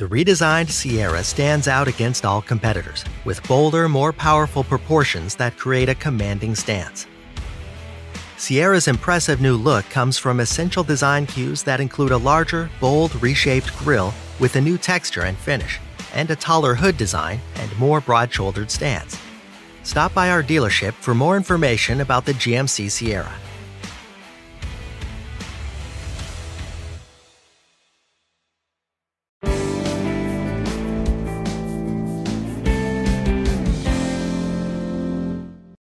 The redesigned Sierra stands out against all competitors, with bolder, more powerful proportions that create a commanding stance. Sierra's impressive new look comes from essential design cues that include a larger, bold, reshaped grille with a new texture and finish, and a taller hood design and more broad-shouldered stance. Stop by our dealership for more information about the GMC Sierra.